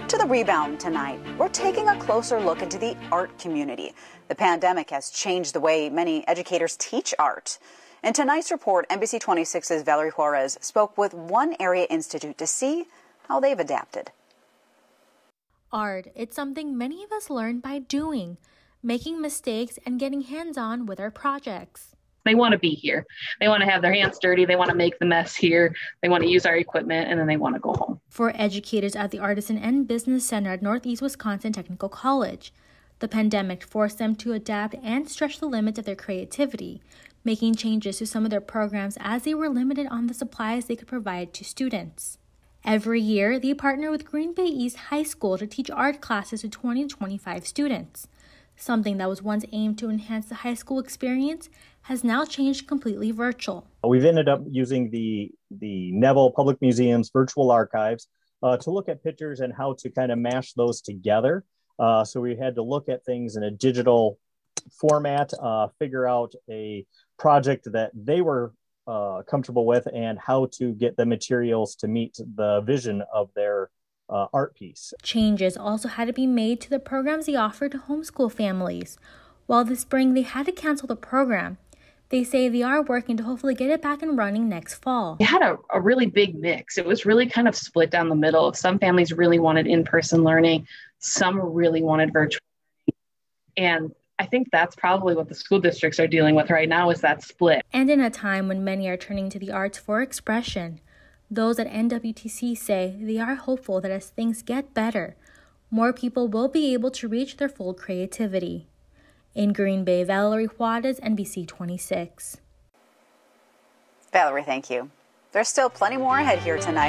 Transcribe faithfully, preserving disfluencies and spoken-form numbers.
To the rebound tonight, we're taking a closer look into the art community. The pandemic has changed the way many educators teach art. In tonight's report, N B C twenty-six's Valerie Juarez spoke with One Area Institute to see how they've adapted. Art, it's something many of us learn by doing, making mistakes and getting hands-on with our projects. They want to be here. They want to have their hands dirty. They want to make the mess here. They want to use our equipment, and then they want to go home. For educators at the Artisan and Business Center at Northeast Wisconsin Technical College, the pandemic forced them to adapt and stretch the limits of their creativity, making changes to some of their programs as they were limited on the supplies they could provide to students. Every year, they partner with Green Bay East High School to teach art classes to twenty to twenty-five students. Something that was once aimed to enhance the high school experience has now changed completely virtual. We've ended up using the, the Neville Public Museum's virtual archives uh, to look at pictures and how to kind of mash those together. Uh, so we had to look at things in a digital format, uh, figure out a project that they were uh, comfortable with and how to get the materials to meet the vision of their Uh, art piece. Changes also had to be made to the programs they offered to homeschool families. While this spring they had to cancel the program, they say they are working to hopefully get it back and running next fall. We had a, a really big mix. It was really kind of split down the middle. Some families really wanted in-person learning. Some really wanted virtual learning. And I think that's probably what the school districts are dealing with right now is that split. And in a time when many are turning to the arts for expression, those at N W T C say they are hopeful that as things get better, more people will be able to reach their full creativity. In Green Bay, Valerie Juarez, N B C twenty-six. Valerie, thank you. There's still plenty more ahead here tonight.